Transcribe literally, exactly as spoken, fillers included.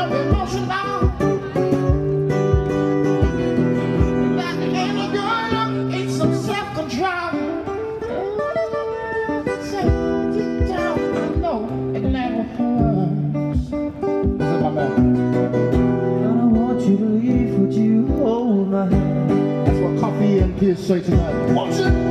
of emotional. That any girl needs some self-control. Say, deep down, I know it never hurts. What's up, my man? I don't want you to leave, would you hold my hand? That's what Coffee and Piers say tonight. Won't you?